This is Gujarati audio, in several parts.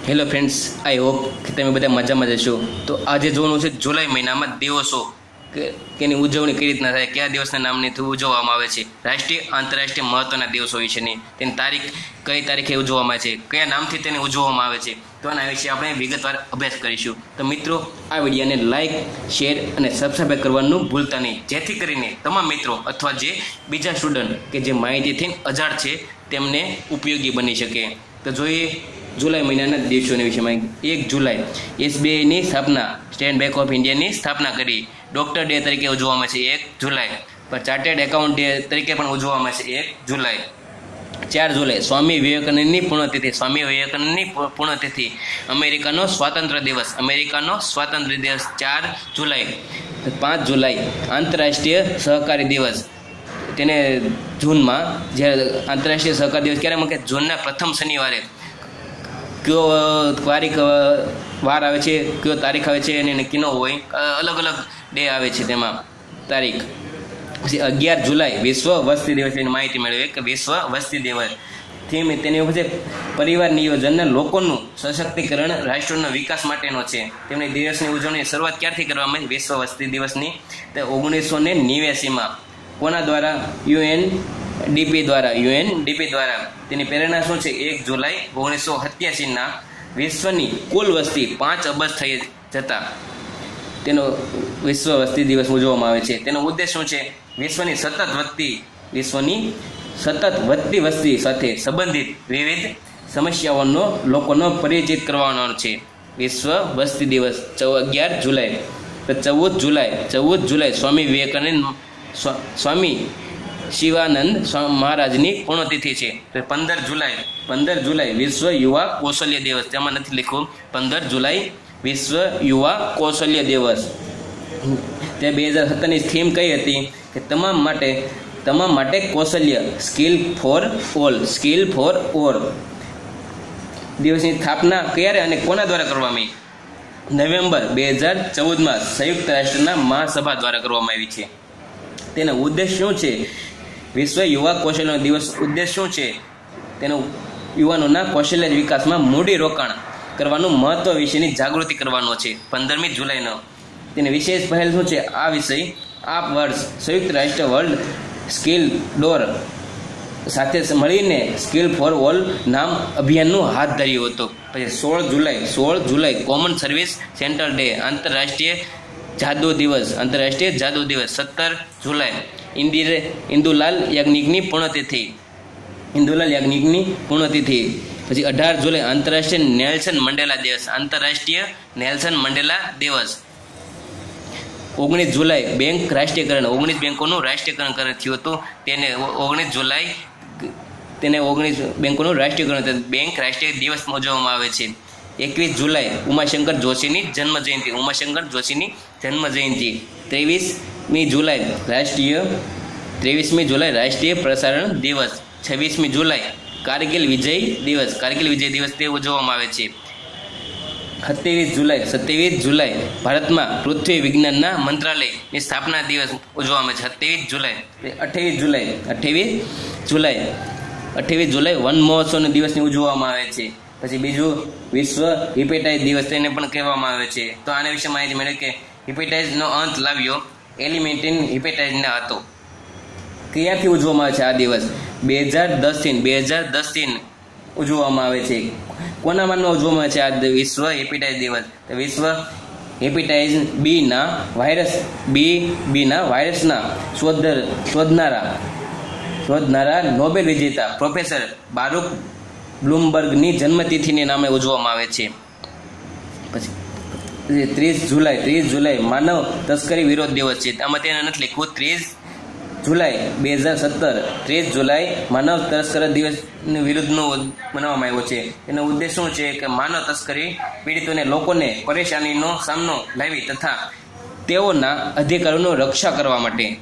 હેલો ફ્રેન્ડ્સ, આઈ હોપ કે તમે બધા મજામાં જશો. તો આજે જોવાનું છે જુલાઈ મહિનામાં દિવસો કે એની ઉજવણી કઈ રીતના થાય, કયા દિવસના નામની ઉજવવામાં આવે છે, રાષ્ટ્રીય આંતરરાષ્ટ્રીય મહત્વના દિવસો વિશેની, તેની તારીખ કઈ તારીખે ઉજવવામાં આવે છે, કયા નામથી તેને ઉજવવામાં આવે છે, તો આના વિશે આપણે વિગતવાર અભ્યાસ કરીશું. તો મિત્રો, આ વિડીયોને લાઇક, શેર અને સબસ્ક્રાઈબ કરવાનું ભૂલતા નહીં, જેથી કરીને તમામ મિત્રો અથવા જે બીજા સ્ટુડન્ટ કે જે માહિતીથી અજાણ છે તેમને ઉપયોગી બની શકે. તો જોઈએ જુલાઈ મહિનાના દિવસોના વિષયમાં. 1 જુલાઈ SBIની સ્થાપના, સ્ટેટ બેંક ઓફ ઇન્ડિયાની સ્થાપના કરી. ડૉક્ટર ડે તરીકે ઉજવવામાં છે 1 જુલાઈ. પર ચાર્ટર્ડ એકાઉન્ટ ડે તરીકે પણ ઉજવવામાં છે 1 જુલાઈ. 4 જુલાઈ સ્વામી વિવેકાનંદની પુણ્યતિથિ. સ્વામી વિવેકાનંદની પુણ્યતિથિ. અમેરિકાનો સ્વાતંત્ર્ય દિવસ. અમેરિકાનો સ્વાતંત્ર્ય દિવસ 4 જુલાઈ. 5 જુલાઈ આંતરરાષ્ટ્રીય સહકારી દિવસ. તેને જૂનમાં જ્યારે આંતરરાષ્ટ્રીય સહકાર દિવસ ક્યારે મૂકે? જૂનના પ્રથમ શનિવારે. કયો તારીખ વાર આવે છે, કયો તારીખ આવે છે એને નક્કી ન હોય, અલગ અલગ ડે આવે છે તેમાં તારીખ. પછી 11 જુલાઈ વિશ્વ વસ્તી દિવસની માહિતી મેળવી કે વિશ્વ વસ્તી દિવસ થીમ તેની ઉપર પરિવાર નિયોજનના લોકોનું સશક્તિકરણ રાષ્ટ્રના વિકાસ માટેનો છે. તેમની દિવસની ઉજવણી શરૂઆત ક્યારથી કરવામાં આવી? વિશ્વ વસ્તી દિવસની તે 1989માં. કોના દ્વારા? UNDP દ્વારા. તેની પ્રેરણા શું છે? 1 જુલાઈ 1987ના વિશ્વની કુલ વસ્તી 5 અબજ થઈ જતા તેનો વિશ્વ વસ્તી દિવસ ઉજવવામાં આવે છે. તેનો ઉદ્દેશ શું છે? વિશ્વની સતત વધતી વસ્તી સાથે સંબંધિત વિવિધ સમસ્યાઓનો લોકોનો પરિચિત કરવાનો છે. વિશ્વ વસ્તી દિવસ 11 જુલાઈ. 14 જુલાઈ સ્વામી વિવેકાનંદ સ્વામી શિવાનંદ મહારાજની પુણ્યતિથિ છે. 15 જુલાઈ વિશ્વ યુવા કૌશલ્ય દિવસ. તેમાં નથી લખ્યું 15 જુલાઈ વિશ્વ યુવા કૌશલ્ય દિવસ. તે 2017ની થીમ કઈ હતી? કે તમામ માટે કૌશલ્ય, સ્કિલ ફોર ઓલ. દિવસની સ્થાપના ક્યારે અને કોના દ્વારા કરવામાં આવી? નવેમ્બર 2014માં સંયુક્ત રાષ્ટ્રના મહાસભા દ્વારા કરવામાં આવી છે. તેનો ઉદ્દેશ શું છે? વિશ્વ યુવા કૌશલ્ય દિવસ ઉદ્દેશ શું છે? તેનો યુવાનોના કૌશલ્ય વિકાસમાં મૂડી રોકાણ કરવાનું મહત્વ વિશેની જાગૃતિ કરવાનો છે. 15મી જુલાઈનો તેની વિશેષ પહેલ શું છે? આ વિષય આ વર્ષ સંયુક્ત રાષ્ટ્ર વર્લ્ડ સ્કિલ ડોર સાથે મળીને સ્કિલ ફોર ઓલ નામ અભિયાનનું હાથ ધર્યું હતું. પછી 16 જુલાઈ કોમન સર્વિસ સેન્ટર ડે. આંતરરાષ્ટ્રીય જાદુ દિવસ. 17 જુલાઈ ઇન્દુલાલ યાજ્ઞિકની પુણ્યતિથિ. પછી 18 જુલાઈ આંતરરાષ્ટ્રીય નેલ્સન મંડેલા દિવસ. 19 જુલાઈ બેંક રાષ્ટ્રીયકરણ. 19 બેંકોનું રાષ્ટ્રીયકરણ થયું હતું. તેને 19 બેંકોનું રાષ્ટ્રીયકરણ બેંક રાષ્ટ્રીય દિવસ ઉજવવામાં આવે છે. 21 જુલાઈ ઉમાશંકર જોશીની જન્મ જયંતિ. 23મી જુલાઈ રાષ્ટ્રીય પ્રસારણ દિવસ. 26મી જુલાઈ કારગિલ વિજય દિવસ તે ઉજવવામાં આવે છે. 27 જુલાઈ ભારતમાં પૃથ્વી વિજ્ઞાનના મંત્રાલયની સ્થાપના દિવસ ઉજવવામાં આવે છે. 28 જુલાઈ વન મહોત્સવ દિવસની ઉજવવામાં આવે છે. પછી બીજું વિશ્વ હિપેટાઇટિસ દિવસ તેને પણ કહેવામાં આવે છે. તો આના વિશે માહિતી મેળવી કે હિપેટાઇટિસનો અંત લાવ્યો એલિમેન્ટિન હિપેટાઇટિસના હતો. ક્યાંથી ઉજવવામાં આવે છે આ દિવસ? 2010થી ઉજવવામાં આવે છે. કોના માનમાં ઉજવવામાં આવે છે આ વિશ્વ હિપેટાઇટિસ દિવસ? તો વિશ્વ હેપેટાઇટિસ બીના વાયરસના શોધનારા નોબેલ વિજેતા પ્રોફેસર બારુક બ્લુમબર્ગની જન્મતિથિને નામે ઉજવવામાં આવે છે. પછી 30 જુલાઈ માનવ તસ્કરી વિરોધ દિવસ છે. આમાં તેને નથી લખ્યું 30 જુલાઈ 2017. 30 જુલાઈ માનવ તસ્કરી દિવસ વિરુદ્ધનું મનાવવામાં આવ્યો છે. એનો ઉદ્દેશ શું છે? કે માનવ તસ્કરી પીડિતોને લોકોને પરેશાનીનો સામનો લાવી તથા તેઓના અધિકારોની રક્ષા કરવા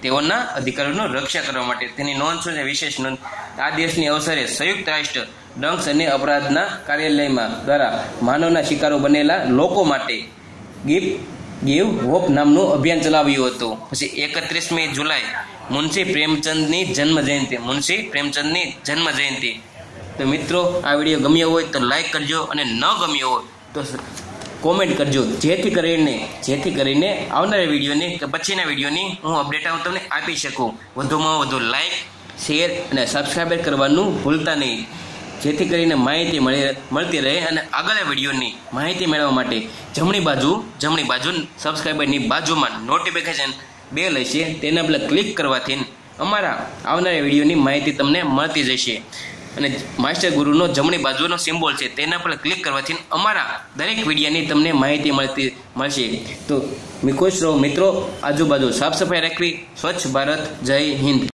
માટે તેની નોંધ શું છે? વિશેષ નોંધ. આ દિવસની અવસરે સંયુક્ત રાષ્ટ્ર ડ્રગ્સ અને અપરાધના કાર્યાલયમાં દ્વારા માનવના શિકારો બનેલા લોકો માટે ગીવ હોપ નામનું અભિયાન ચલાવ્યું હતું. પછી 31મી જુલાઈ મુનશી પ્રેમચંદની જન્મ જયંતિ. તો મિત્રો આ વિડીયો ગમ્યો હોય તો લાઈક કરજો અને ન ગમ્યો હોય તો કોમેન્ટ કરજો, જેથી કરીને આવનારા વિડીયોની કે પછીના વિડીયોની હું અપડેટ તમને આપી શકું. વધુમાં વધુ લાઈક, શેર અને સબસ્ક્રાઈબ કરવાનું ભૂલતા નહીં, જેથી કરીને માહિતી મળતી રહે. અને આગળના વિડીયોની માહિતી મેળવવા માટે જમણી બાજુ સબસ્ક્રાઈબરની બાજુમાં નોટિફિકેશન બેલ હશે, તેના પર ક્લિક કરવાથી અમારા આવનારા વિડીયોની માહિતી તમને મળતી જશે. અને માસ્ટર ગુરુનો જમણી બાજુનો સિમ્બોલ છે, તેના પર ક્લિક કરવાથી અમારા દરેક વિડીયોની તમને માહિતી મળશે. તો ખુશ રહો મિત્રો, આજુબાજુ સાફ સફાઈ રાખવી. સ્વચ્છ ભારત. જય હિન્દ.